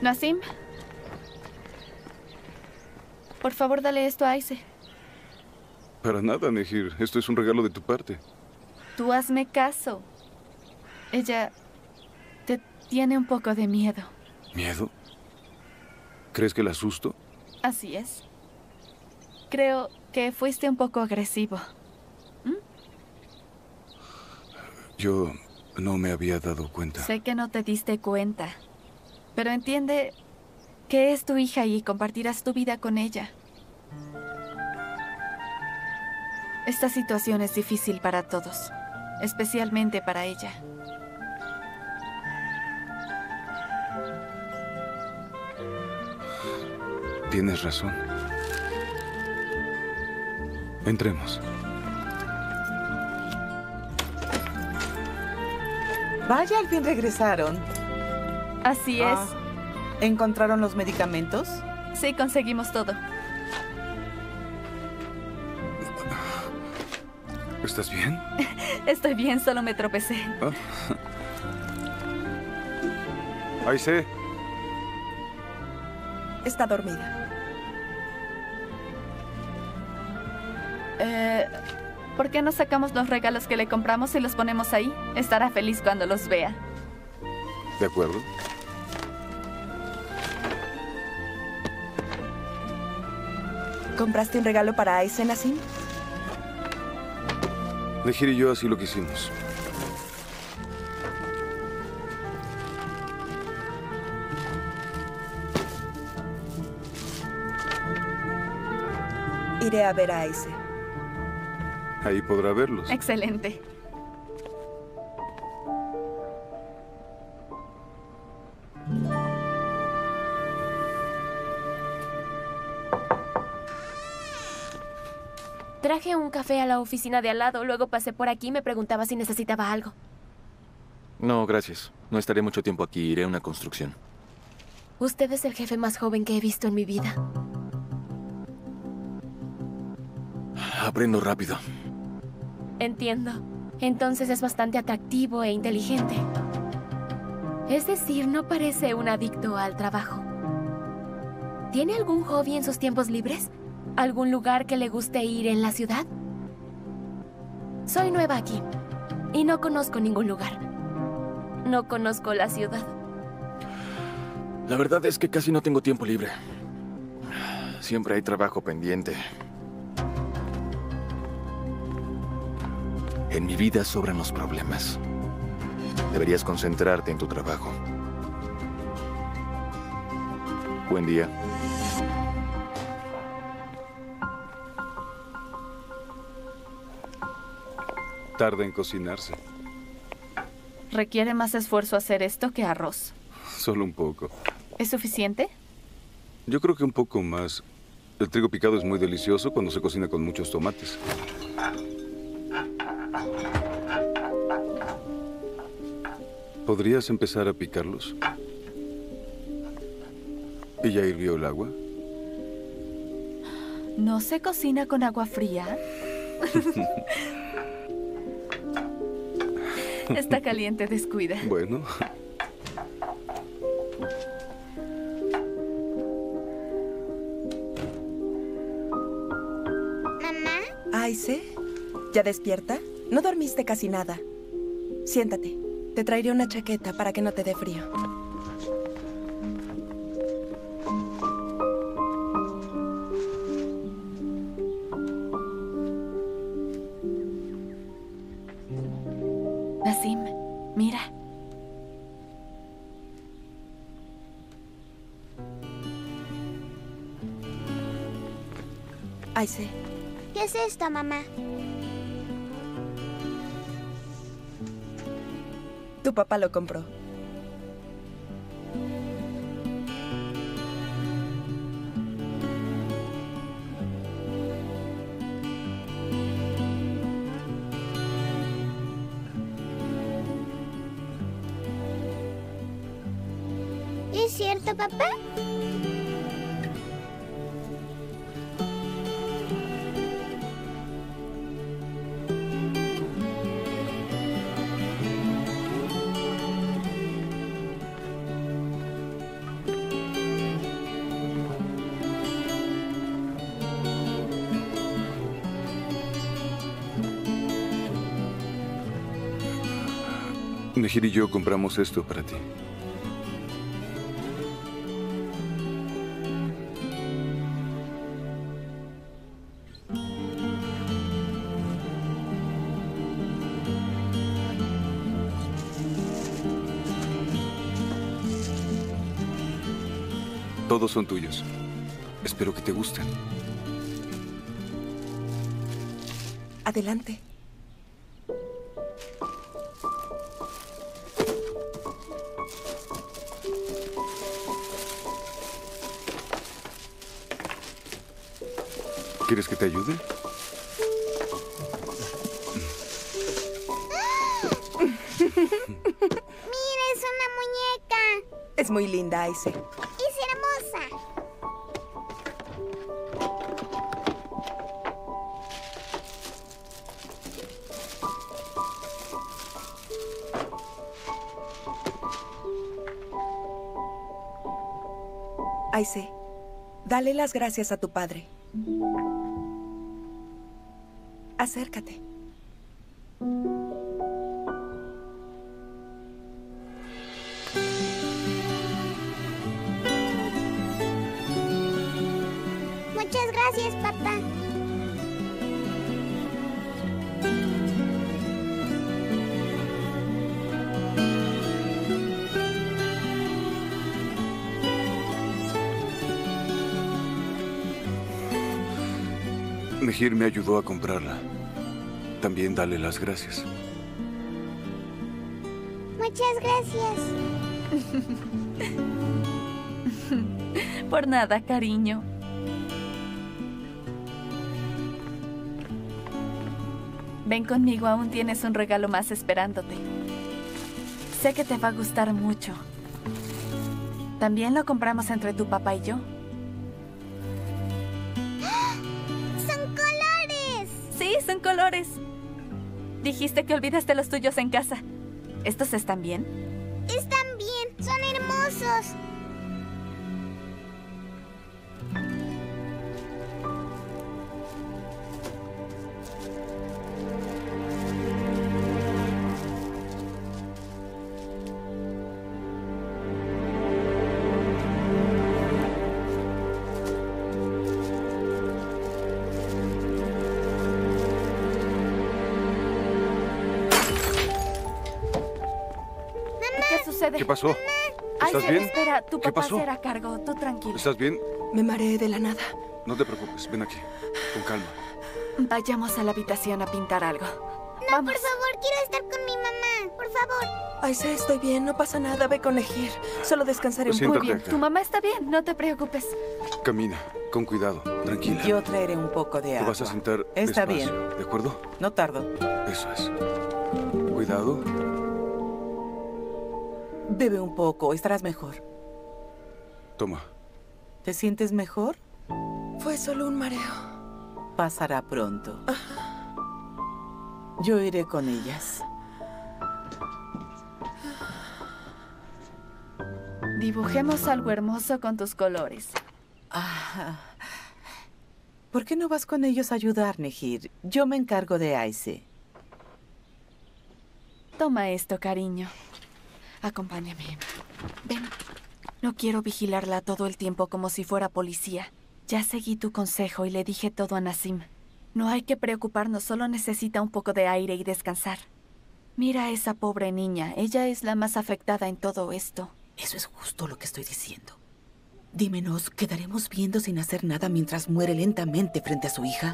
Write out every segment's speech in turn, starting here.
Nasim, por favor, dale esto a Aise. Para nada, Nehir. Esto es un regalo de tu parte. Tú hazme caso. Ella te tiene un poco de miedo. ¿Miedo? ¿Crees que la asusto? Así es. Creo que fuiste un poco agresivo. Yo no me había dado cuenta. Sé que no te diste cuenta, pero entiende que es tu hija y compartirás tu vida con ella. Esta situación es difícil para todos, especialmente para ella. Tienes razón. Entremos. Vaya, al fin regresaron. Así es. ¿Encontraron los medicamentos? Sí, conseguimos todo. ¿Estás bien? Estoy bien, solo me tropecé. Aise. Está dormida. ¿Por qué no sacamos los regalos que le compramos y los ponemos ahí? Estará feliz cuando los vea. De acuerdo. ¿Compraste un regalo para Aise, Nasim? Nehir y yo así lo quisimos. Iré a ver a Aise. Ahí podrá verlos. Excelente. Traje un café a la oficina de al lado. Luego pasé por aquí y me preguntaba si necesitaba algo. No, gracias. No estaré mucho tiempo aquí. Iré a una construcción. Usted es el jefe más joven que he visto en mi vida. Aprendo rápido. Entiendo. Entonces es bastante atractivo e inteligente. Es decir, no parece un adicto al trabajo. ¿Tiene algún hobby en sus tiempos libres? ¿Algún lugar que le guste ir en la ciudad? Soy nueva aquí y no conozco ningún lugar. No conozco la ciudad. La verdad es que casi no tengo tiempo libre. Siempre hay trabajo pendiente. En mi vida sobran los problemas. Deberías concentrarte en tu trabajo. Buen día. Tarda en cocinarse. Requiere más esfuerzo hacer esto que arroz. Solo un poco. ¿Es suficiente? Yo creo que un poco más. El trigo picado es muy delicioso cuando se cocina con muchos tomates. ¿Podrías empezar a picarlos? ¿Y ya hirvió el agua? ¿No se cocina con agua fría? Está caliente, descuida. Bueno. ¿Mamá? Aise, ¿ya despierta? No dormiste casi nada. Siéntate. Te traeré una chaqueta para que no te dé frío. Nasim, mira. Aise, ¿Qué es esto, mamá? tu papá lo compró. ¿Es cierto, papá? Nehir y yo compramos esto para ti. Todos son tuyos. Espero que te gusten. Adelante. ¿Quieres que te ayude? Mira, es una muñeca. Es muy linda, Aise. Es hermosa. Aise, dale las gracias a tu padre. Acércate. Muchas gracias, papá. Nehir me ayudó a comprarla. También dale las gracias. Muchas gracias. Por nada, cariño. Ven conmigo, aún tienes un regalo más esperándote. Sé que te va a gustar mucho. También lo compramos entre tu papá y yo. ¡Son colores! Sí, son colores. Dijiste que olvidaste los tuyos en casa. ¿Estos están bien? Están bien. Son hermosos. ¿Qué sucede? ¿Qué pasó? Ay, ¿Estás bien? espera, tu ¿Qué papá pasó? se hará cargo. Tú tranquilo. ¿Estás bien? Me mareé de la nada. No te preocupes. Ven aquí. Con calma. Vayamos a la habitación a pintar algo. No, Vamos. por favor, quiero estar con mi mamá. Por favor. Aise, estoy bien, no pasa nada. Ve con Nehir. Solo descansaré un Siéntate Muy bien, acá. tu mamá está bien, no te preocupes. Camina. Con cuidado. Tranquila. Yo traeré un poco de Te agua. vas a sentar Está despacio, ¿de acuerdo? No tardo. Eso es. Cuidado. Bebe un poco, estarás mejor. Toma. ¿Te sientes mejor? bien. Fue solo un mareo. Pasará pronto. Yo iré con ellas. Dibujemos algo hermoso con tus colores. Ah, ¿por qué no vas con ellos a ayudar, Nehir? Yo me encargo de Aise. Toma esto, cariño. Acompáñame. Ven. No quiero vigilarla todo el tiempo como si fuera policía. Ya seguí tu consejo y le dije todo a Nasim. No hay que preocuparnos, solo necesita un poco de aire y descansar. Mira a esa pobre niña. Ella es la más afectada en todo esto. Eso es justo lo que estoy diciendo. Dime, ¿nos quedaremos viendo sin hacer nada mientras muere lentamente frente a su hija?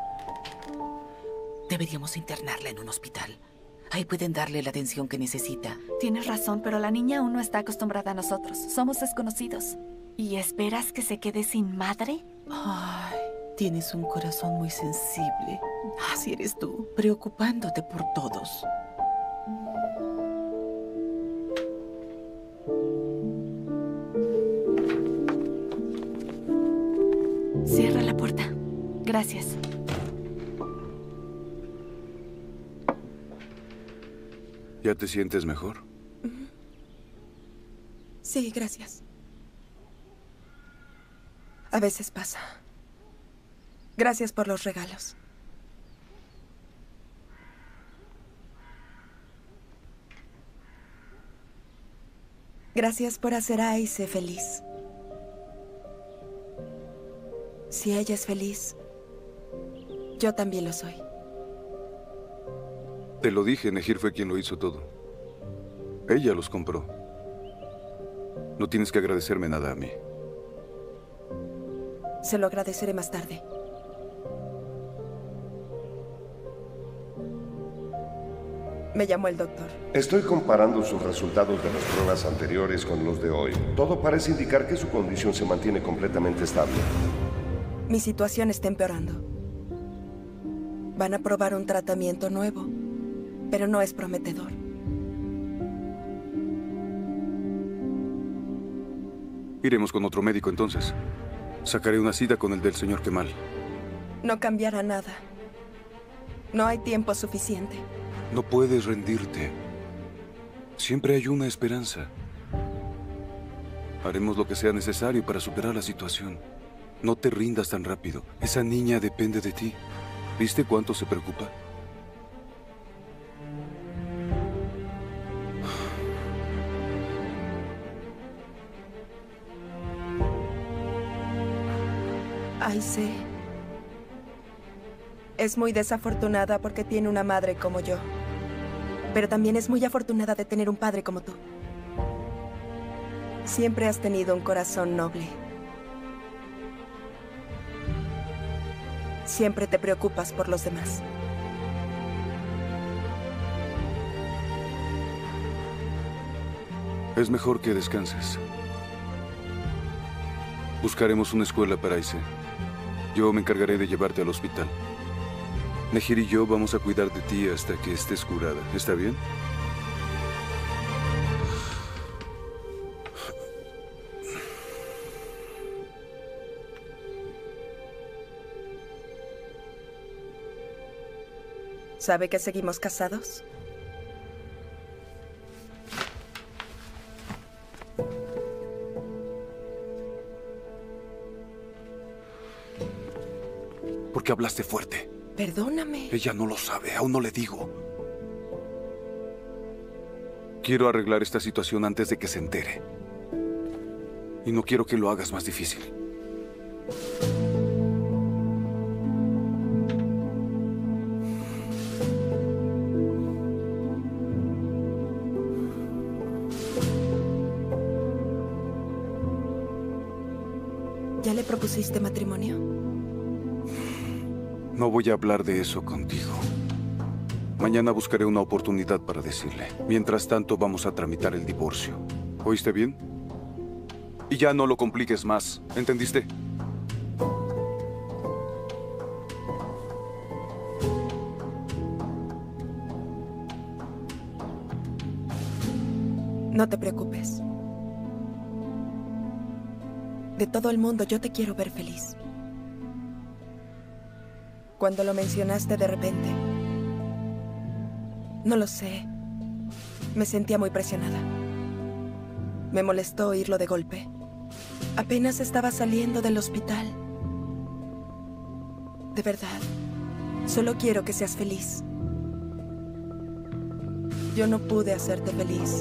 Deberíamos internarla en un hospital. Ahí pueden darle la atención que necesita. Tienes razón, pero la niña aún no está acostumbrada a nosotros. Somos desconocidos. ¿Y esperas que se quede sin madre? Ay, tienes un corazón muy sensible. Así eres tú, preocupándote por todos. Cierra la puerta. Gracias. ¿Ya te sientes mejor? Sí, gracias. A veces pasa. Gracias por los regalos. Gracias por hacer a Aise feliz. Si ella es feliz, yo también lo soy. Te lo dije, Nehir fue quien lo hizo todo. Ella los compró. No tienes que agradecerme nada a mí. Se lo agradeceré más tarde. Me llamó el doctor. Estoy comparando sus resultados de las pruebas anteriores con los de hoy. Todo parece indicar que su condición se mantiene completamente estable. Mi situación está empeorando. Van a probar un tratamiento nuevo, pero no es prometedor. Iremos con otro médico entonces. Sacaré una cita con el del señor Kemal. No cambiará nada. No hay tiempo suficiente. No puedes rendirte. Siempre hay una esperanza. Haremos lo que sea necesario para superar la situación. No te rindas tan rápido. Esa niña depende de ti. ¿Viste cuánto se preocupa? Aise es muy desafortunada porque tiene una madre como yo. Pero también es muy afortunada de tener un padre como tú. Siempre has tenido un corazón noble. Siempre te preocupas por los demás. Es mejor que descanses. Buscaremos una escuela para Aise. Yo me encargaré de llevarte al hospital. Nehir y yo vamos a cuidar de ti hasta que estés curada. ¿Está bien? ¿Sabe que seguimos casados? ¿Por qué hablaste fuerte? Perdóname. Ella no lo sabe, aún no le digo. Quiero arreglar esta situación antes de que se entere. Y no quiero que lo hagas más difícil. ¿Ya le propusiste matrimonio? No voy a hablar de eso contigo. Mañana buscaré una oportunidad para decirle. Mientras tanto, vamos a tramitar el divorcio. ¿Oíste bien? Y ya no lo compliques más. ¿Entendiste? No te preocupes. De todo el mundo, yo te quiero ver feliz. Cuando lo mencionaste de repente, no lo sé, me sentía muy presionada. Me molestó oírlo de golpe. Apenas estaba saliendo del hospital. De verdad, solo quiero que seas feliz. Yo no pude hacerte feliz.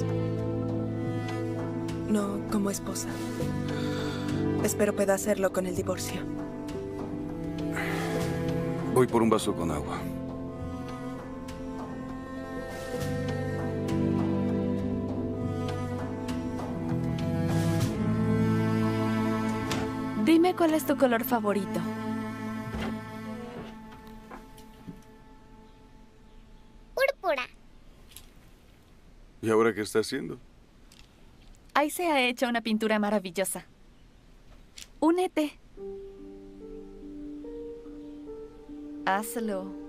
No como esposa. Espero pueda hacerlo con el divorcio. Voy por un vaso con agua. Dime cuál es tu color favorito. Púrpura. ¿Y ahora qué está haciendo? Aise ha hecho una pintura maravillosa. Únete. Hazlo.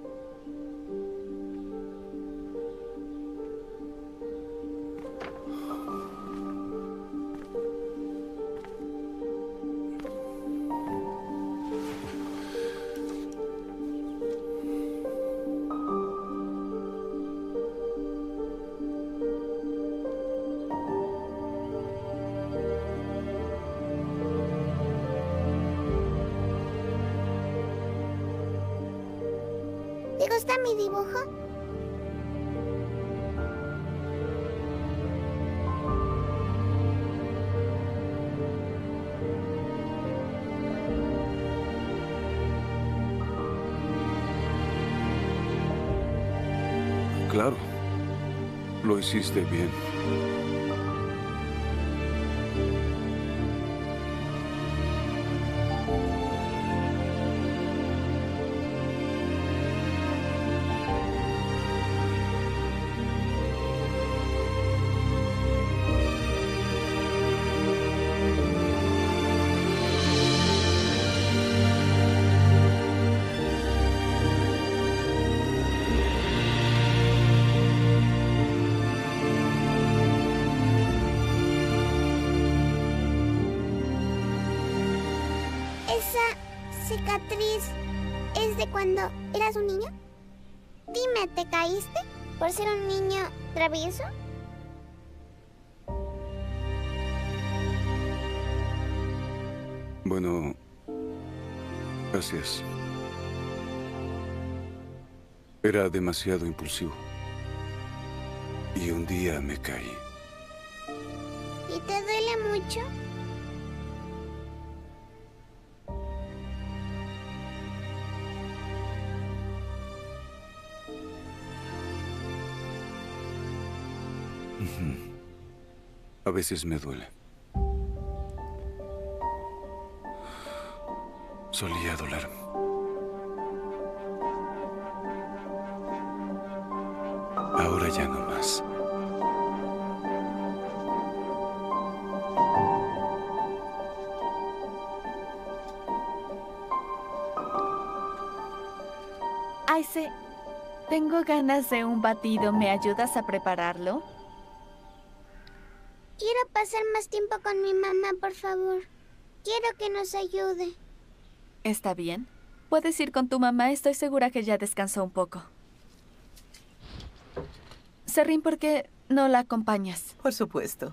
¿Te gusta mi dibujo? Claro. Lo hiciste bien. ¿Esa cicatriz es de cuando eras un niño? Dime, ¿te caíste por ser un niño travieso? Bueno, así es. Era demasiado impulsivo. Y un día me caí. ¿Y te duele mucho? A veces me duele. Solía doler. Ahora ya no más. Aise, tengo ganas de un batido. ¿Me ayudas a prepararlo? Quiero pasar más tiempo con mi mamá, por favor. Quiero que nos ayude. Está bien. Puedes ir con tu mamá. Estoy segura que ya descansó un poco. Serrín, ¿por qué no la acompañas? Por supuesto.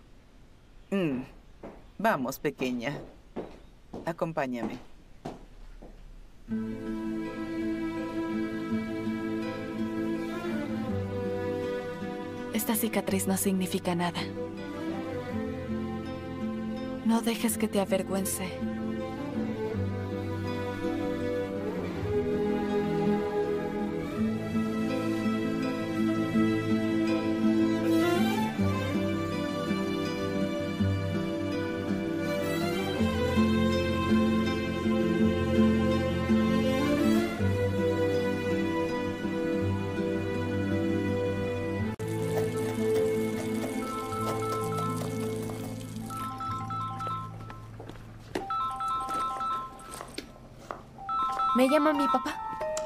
Vamos, pequeña. Acompáñame. Esta cicatriz no significa nada. No dejes que te avergüence. Me llama mi papá.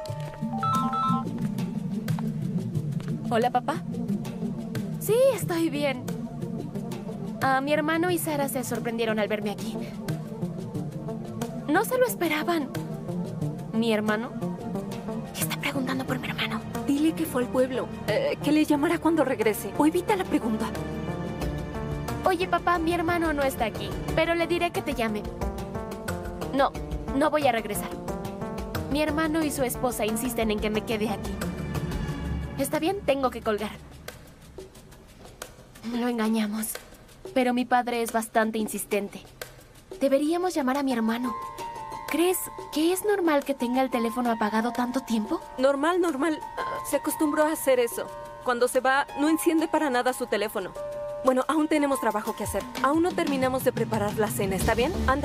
Hola, papá. Sí, estoy bien. Mi hermano y Sara se sorprendieron al verme aquí. No se lo esperaban. ¿Mi hermano? Está preguntando por mi hermano. Dile que fue al pueblo, que le llamará cuando regrese. O evita la pregunta. Oye, papá, mi hermano no está aquí, pero le diré que te llame. No voy a regresar. Mi hermano y su esposa insisten en que me quede aquí. Está bien, tengo que colgar. Lo engañamos. Pero mi padre es bastante insistente. Deberíamos llamar a mi hermano. ¿Crees que es normal que tenga el teléfono apagado tanto tiempo? Normal. Se acostumbró a hacer eso. Cuando se va, no enciende para nada su teléfono. Bueno, aún tenemos trabajo que hacer. Aún no terminamos de preparar la cena, ¿está bien? Anda.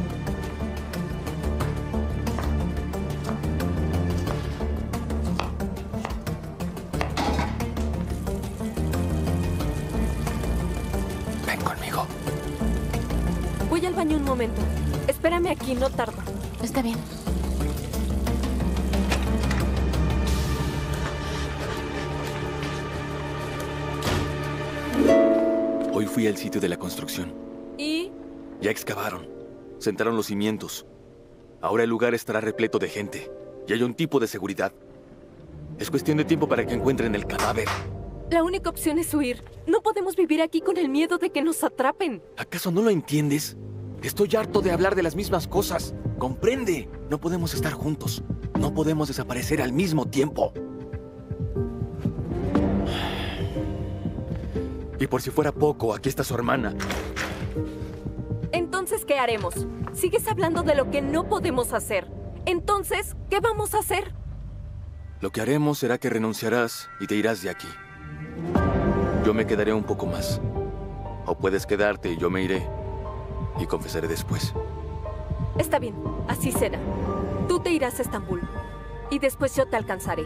Ven conmigo. Voy al baño un momento. Espérame aquí, no tardo. Está bien. Hoy fui al sitio de la construcción. ¿Y? Ya excavaron. Sentaron los cimientos. Ahora el lugar estará repleto de gente. Y hay un tipo de seguridad. Es cuestión de tiempo para que encuentren el cadáver. La única opción es huir. No podemos vivir aquí con el miedo de que nos atrapen. ¿Acaso no lo entiendes? Estoy harto de hablar de las mismas cosas. ¡Comprende! No podemos estar juntos. No podemos desaparecer al mismo tiempo. Y por si fuera poco, aquí está su hermana. Entonces, ¿qué haremos? Sigues hablando de lo que no podemos hacer. Entonces, ¿qué vamos a hacer? Lo que haremos será que renunciarás y te irás de aquí. Yo me quedaré un poco más. O puedes quedarte y yo me iré. Y confesaré después. Está bien, así será. Tú te irás a Estambul. Y después yo te alcanzaré.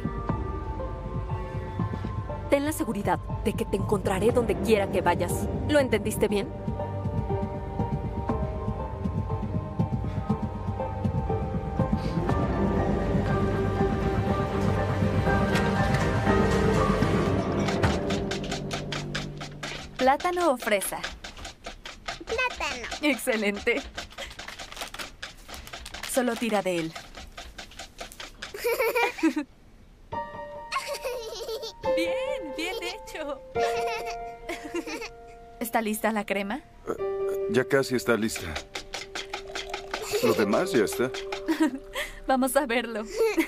Ten la seguridad de que te encontraré donde quiera que vayas. ¿Lo entendiste bien? ¿Plátano o fresa? Plátano. Excelente. Solo tira de él. Bien, bien hecho. ¿Está lista la crema? Ya casi está lista. Lo demás ya está. Vamos a verlo.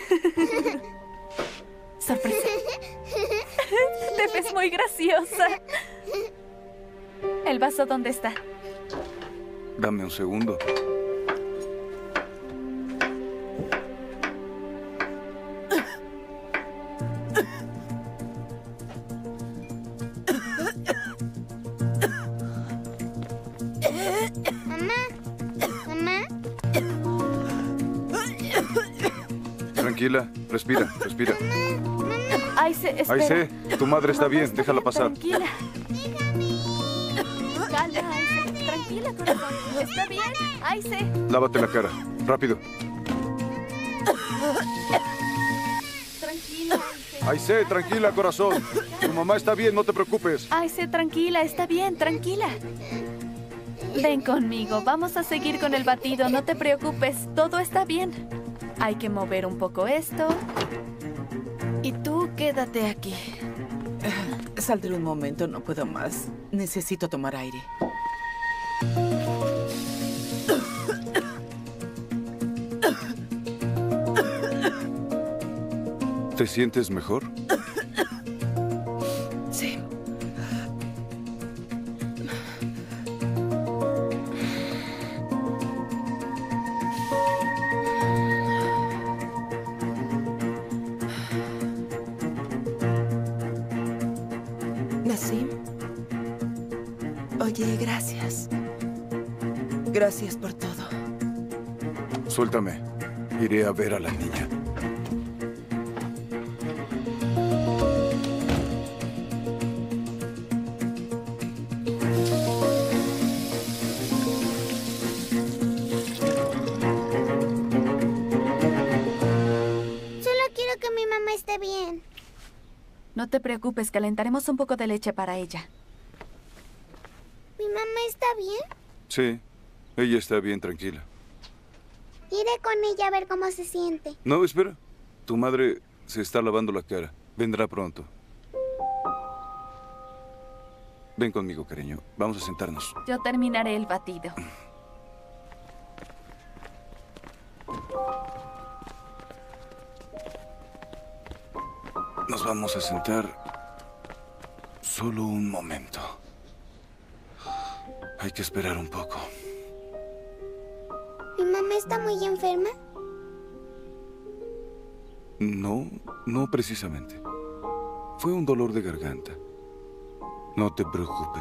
Sorpresa. Te ves muy graciosa. ¿El vaso dónde está? Dame un segundo. Mamá. Tranquila, respira, respira. Aice, espera. Aice, tu madre está bien, déjala pasar. Tranquila. Calma, Aice. Tranquila, corazón. ¿Está bien? Aice. Lávate la cara, rápido. Tranquila, Aice. Aice, tranquila, corazón. Tu mamá está bien, no te preocupes. Aice, tranquila. Está bien, tranquila. Ven conmigo. Vamos a seguir con el batido. No te preocupes. Todo está bien. Hay que mover un poco esto. Y tú quédate aquí. Saldré un momento, no puedo más. Necesito tomar aire. ¿Te sientes mejor? Sí. Nassim. Oye, gracias. Gracias por todo. Suéltame. Iré a ver a la niña. Solo quiero que mi mamá esté bien. No te preocupes, calentaremos un poco de leche para ella. ¿Mi mamá está bien? Sí, ella está bien, tranquila. Iré con ella a ver cómo se siente. No, espera. Tu madre se está lavando la cara. Vendrá pronto. Ven conmigo, cariño. Vamos a sentarnos. Yo terminaré el batido. Nos vamos a sentar solo un momento. Hay que esperar un poco. ¿Mi mamá está muy enferma? No, no precisamente. Fue un dolor de garganta. No te preocupes.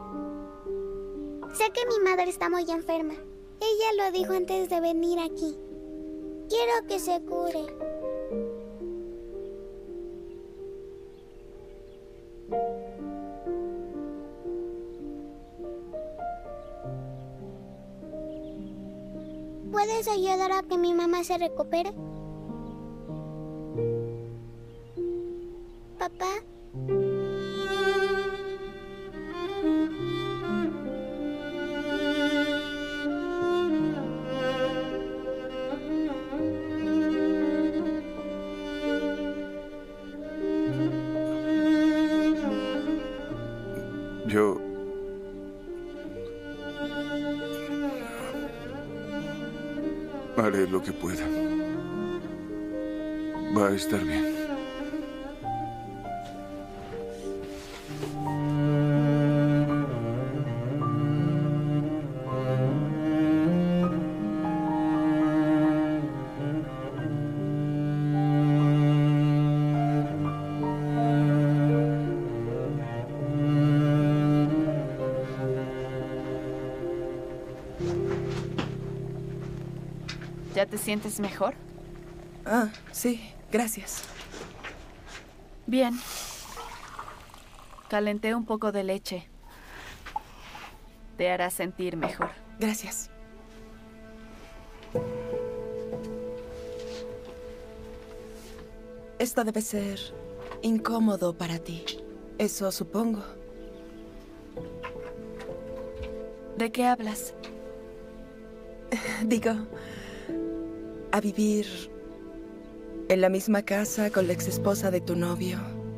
Sé que mi madre está muy enferma. Ella lo dijo antes de venir aquí. Quiero que se cure. ¿Puedes ayudar a que mi mamá se recupere? Papá. Yo... haré lo que pueda. Va a estar bien. ¿Ya te sientes mejor? Ah, sí, gracias. Bien. Calenté un poco de leche. Te hará sentir mejor. Gracias. Esto debe ser incómodo para ti. Eso supongo. ¿De qué hablas? Digo, a vivir en la misma casa con la exesposa de tu novio.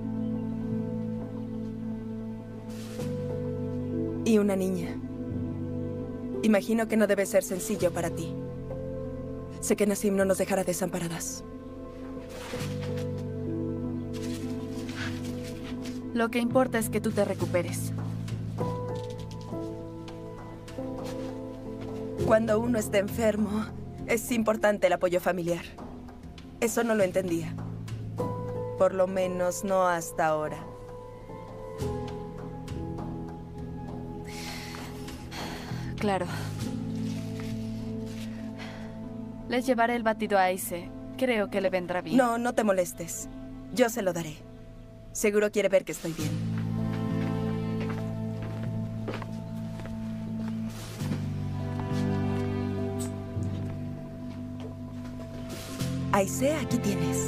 Y una niña. Imagino que no debe ser sencillo para ti. Sé que Nassim no nos dejará desamparadas. Lo que importa es que tú te recuperes. Cuando uno está enfermo, es importante el apoyo familiar. Eso no lo entendía. Por lo menos no hasta ahora. Claro. Les llevaré el batido a Aise. Creo que le vendrá bien. No, no te molestes. Yo se lo daré. Seguro quiere ver que estoy bien. Aise, aquí tienes.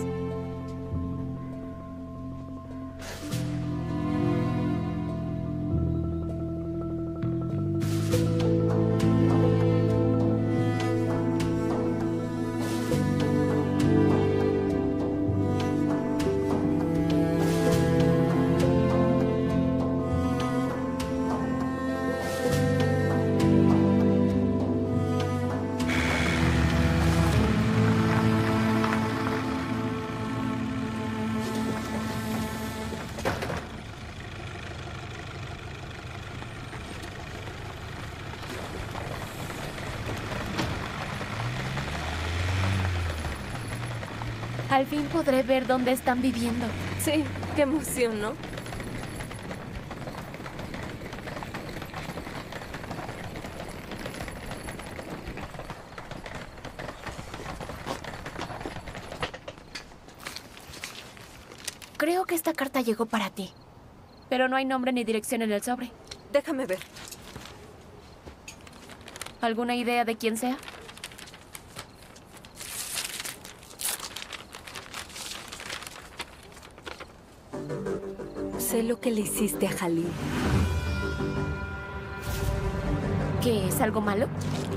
Al fin podré ver dónde están viviendo. Sí, qué emoción, ¿no? Creo que esta carta llegó para ti. Pero no hay nombre ni dirección en el sobre. Déjame ver. ¿Alguna idea de quién sea? Sé lo que le hiciste a Jalil. ¿Qué es algo malo?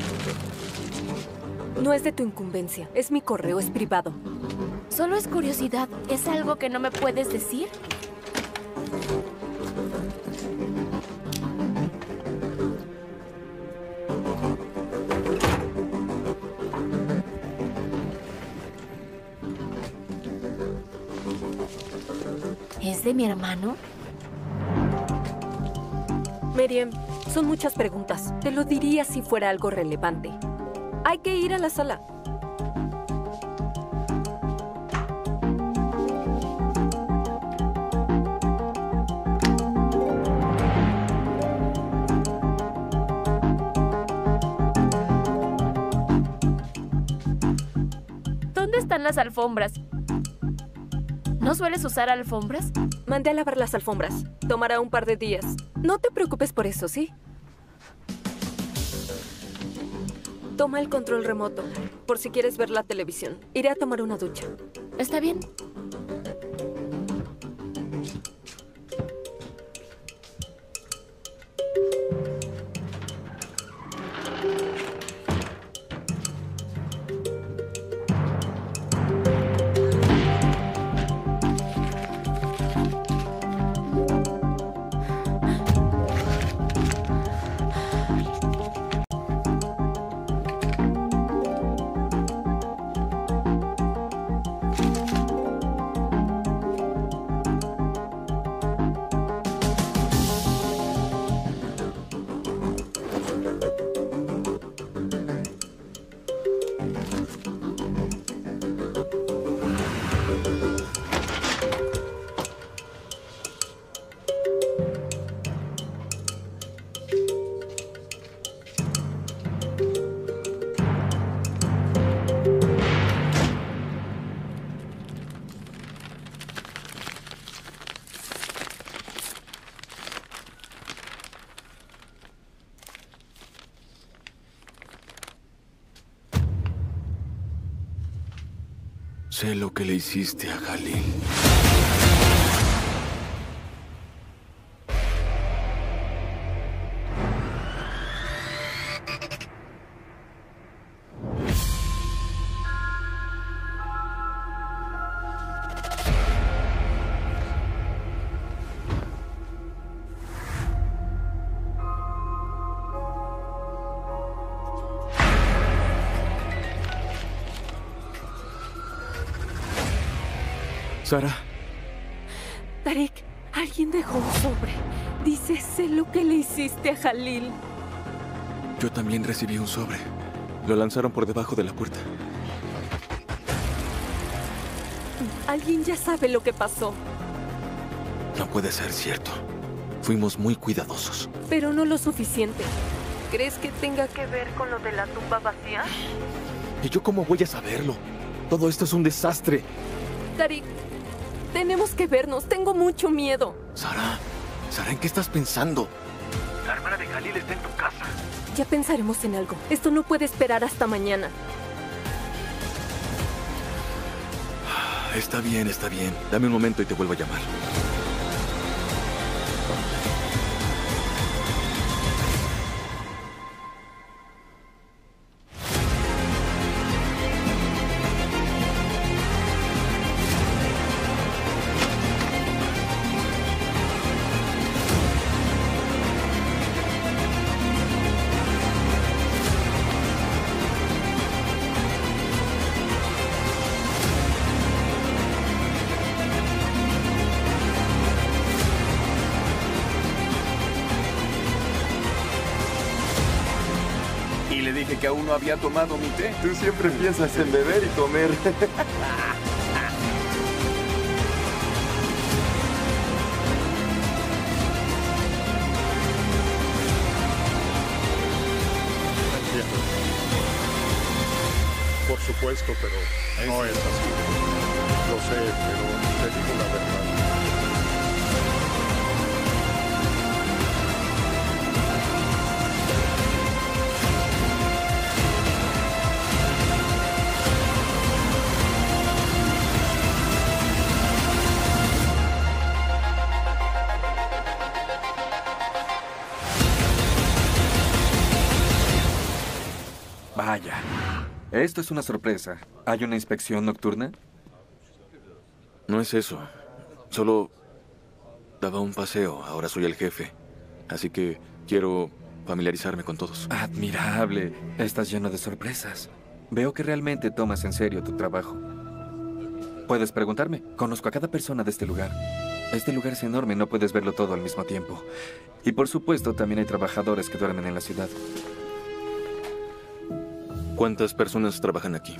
No es de tu incumbencia. Es mi correo, es privado. Solo es curiosidad. ¿Es algo que no me puedes decir? ¿Es de mi hermano? Meriem, son muchas preguntas. Te lo diría si fuera algo relevante. Hay que ir a la sala. ¿Dónde están las alfombras? ¿No sueles usar alfombras? Mandé a lavar las alfombras. Tomará un par de días. No te preocupes por eso, ¿sí? Toma el control remoto, por si quieres ver la televisión. Iré a tomar una ducha. Está bien. Sé lo que le hiciste a Jalil. Sara. Tariq, alguien dejó un sobre. Dice, sé lo que le hiciste a Jalil. Yo también recibí un sobre. Lo lanzaron por debajo de la puerta. Alguien ya sabe lo que pasó. No puede ser cierto. Fuimos muy cuidadosos. Pero no lo suficiente. ¿Crees que tenga que ver con lo de la tumba vacía? ¿Y yo cómo voy a saberlo? Todo esto es un desastre. Tariq, tenemos que vernos. Tengo mucho miedo. Sara, ¿en qué estás pensando? La hermana de Jalil está en tu casa. Ya pensaremos en algo. Esto no puede esperar hasta mañana. Está bien, está bien. Dame un momento y te vuelvo a llamar. Que aún no había tomado mi té. Tú siempre piensas en beber y comer. Por supuesto, pero no es así. Lo sé, pero te digo la verdad. Vaya. Esto es una sorpresa. ¿Hay una inspección nocturna? No es eso. Solo daba un paseo. Ahora soy el jefe. Así que quiero familiarizarme con todos. Admirable. Estás lleno de sorpresas. Veo que realmente tomas en serio tu trabajo. Puedes preguntarme. Conozco a cada persona de este lugar. Este lugar es enorme, no puedes verlo todo al mismo tiempo. Y por supuesto, también hay trabajadores que duermen en la ciudad. ¿Cuántas personas trabajan aquí?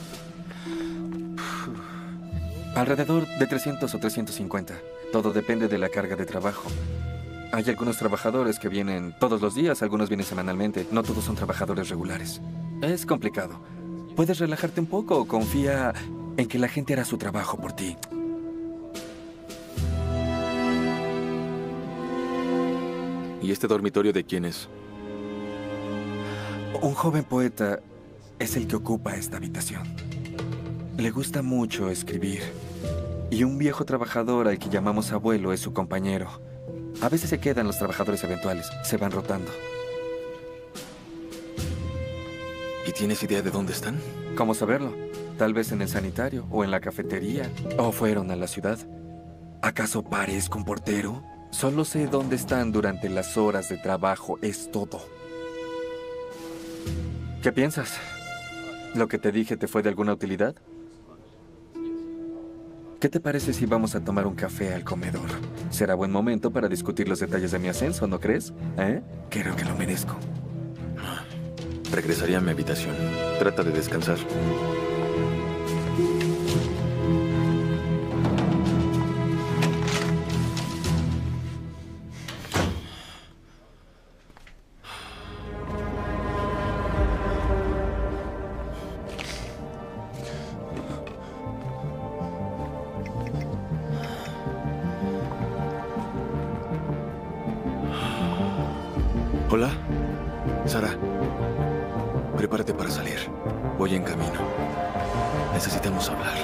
Alrededor de 300 o 350. Todo depende de la carga de trabajo. Hay algunos trabajadores que vienen todos los días, algunos vienen semanalmente. No todos son trabajadores regulares. Es complicado. Puedes relajarte un poco o confía en que la gente hará su trabajo por ti. ¿Y este dormitorio de quién es? Un joven poeta es el que ocupa esta habitación. Le gusta mucho escribir. Y un viejo trabajador al que llamamos abuelo es su compañero. A veces se quedan los trabajadores eventuales. Se van rotando. ¿Y tienes idea de dónde están? ¿Cómo saberlo? Tal vez en el sanitario o en la cafetería. O fueron a la ciudad. ¿Acaso parezco un portero? Solo sé dónde están durante las horas de trabajo. Es todo. ¿Qué piensas? ¿Lo que te dije te fue de alguna utilidad? ¿Qué te parece si vamos a tomar un café al comedor? Será buen momento para discutir los detalles de mi ascenso, ¿no crees? Creo que lo merezco. Regresaría a mi habitación. Trata de descansar. Hola, Sara. Prepárate para salir. Voy en camino. Necesitamos hablar.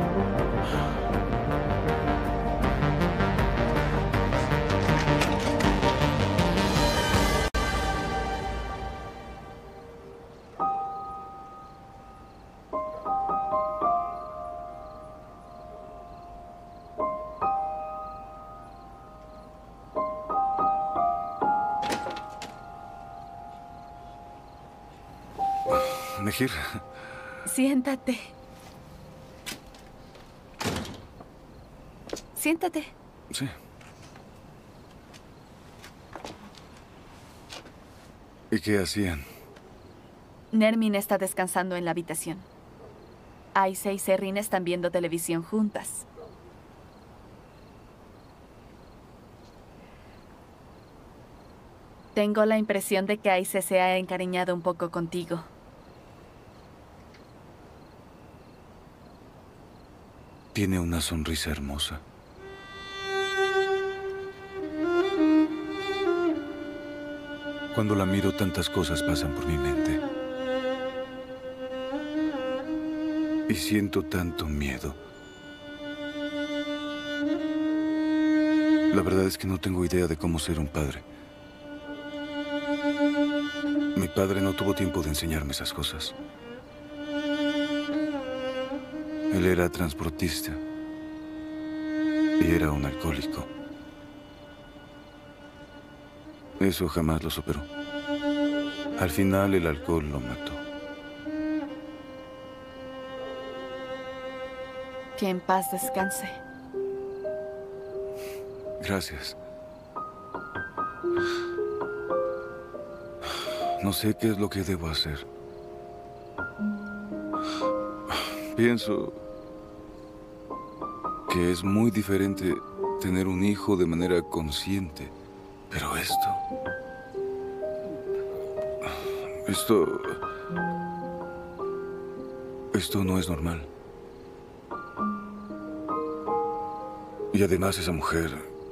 Nehir. Siéntate. Siéntate. Sí. ¿Y qué hacían? Nermin está descansando en la habitación. Aise y Serrin están viendo televisión juntas. Tengo la impresión de que Aise se ha encariñado un poco contigo. Tiene una sonrisa hermosa. Cuando la miro, tantas cosas pasan por mi mente. Y siento tanto miedo. La verdad es que no tengo idea de cómo ser un padre. Mi padre no tuvo tiempo de enseñarme esas cosas. Él era transportista y era un alcohólico. Eso jamás lo superó. Al final el alcohol lo mató. Que en paz descanse. Gracias. No sé qué es lo que debo hacer. Pienso que es muy diferente tener un hijo de manera consciente. Pero esto no es normal. Y además esa mujer...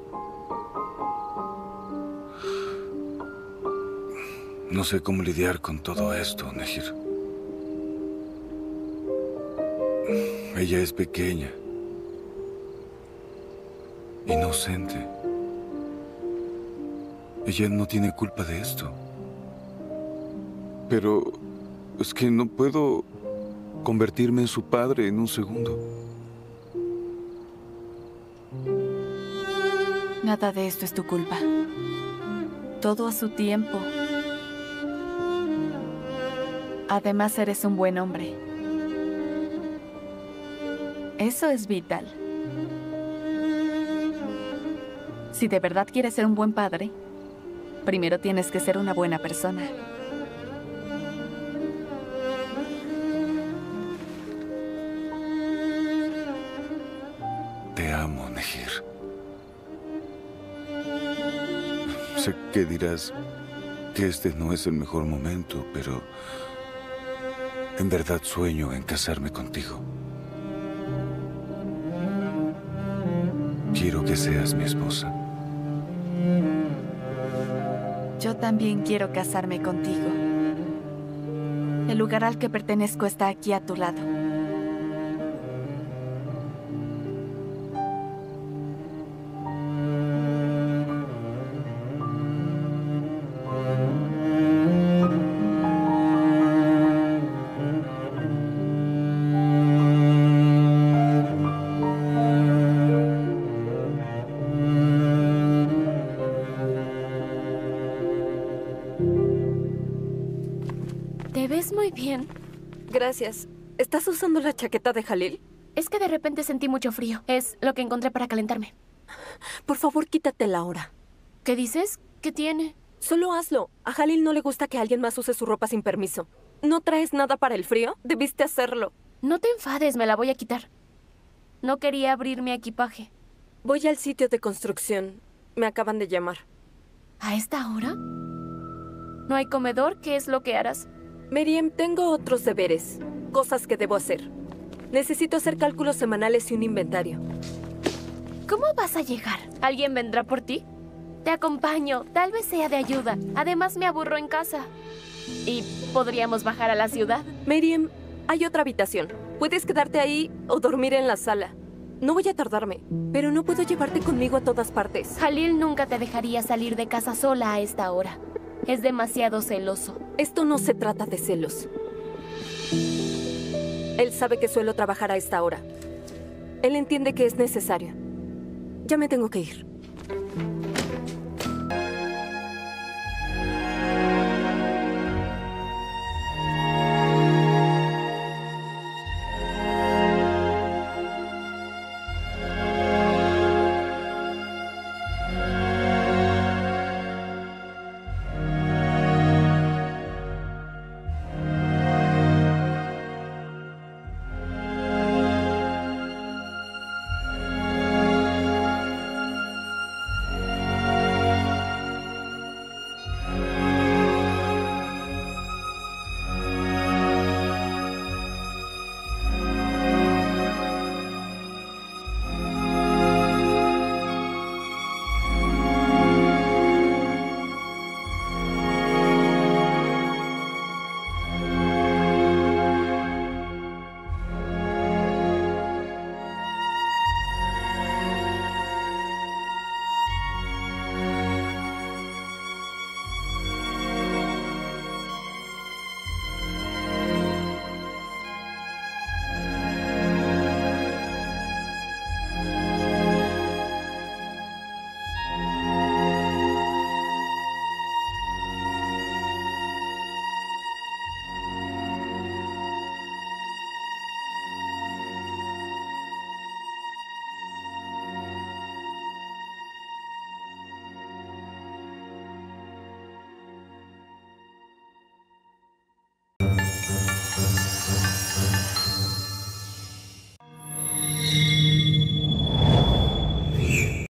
No sé cómo lidiar con todo esto, Nehir. Ella es pequeña. Inocente. Ella no tiene culpa de esto. Pero es que no puedo convertirme en su padre en un segundo. Nada de esto es tu culpa. Todo a su tiempo. Además, eres un buen hombre. Eso es vital. Si de verdad quieres ser un buen padre, primero tienes que ser una buena persona. Te amo, Nehir. Sé que dirás que este no es el mejor momento, pero en verdad sueño en casarme contigo. Quiero que seas mi esposa. Yo también quiero casarme contigo. El lugar al que pertenezco está aquí a tu lado. Te ves muy bien. Gracias. ¿Estás usando la chaqueta de Jalil? Es que de repente sentí mucho frío. Es lo que encontré para calentarme. Por favor, quítatela ahora. ¿Qué dices? ¿Qué tiene? Solo hazlo. A Jalil no le gusta que alguien más use su ropa sin permiso. ¿No traes nada para el frío? Debiste hacerlo. No te enfades, me la voy a quitar. No quería abrir mi equipaje. Voy al sitio de construcción. Me acaban de llamar. ¿A esta hora? ¿No hay comedor? ¿Qué es lo que harás? Meriem, tengo otros deberes. Cosas que debo hacer. Necesito hacer cálculos semanales y un inventario. ¿Cómo vas a llegar? ¿Alguien vendrá por ti? Te acompaño. Tal vez sea de ayuda. Además, me aburro en casa. ¿Y podríamos bajar a la ciudad? Meriem, hay otra habitación. Puedes quedarte ahí o dormir en la sala. No voy a tardarme, pero no puedo llevarte conmigo a todas partes. Halil nunca te dejaría salir de casa sola a esta hora. Es demasiado celoso. Esto no se trata de celos. Él sabe que suelo trabajar a esta hora. Él entiende que es necesario. Ya me tengo que ir.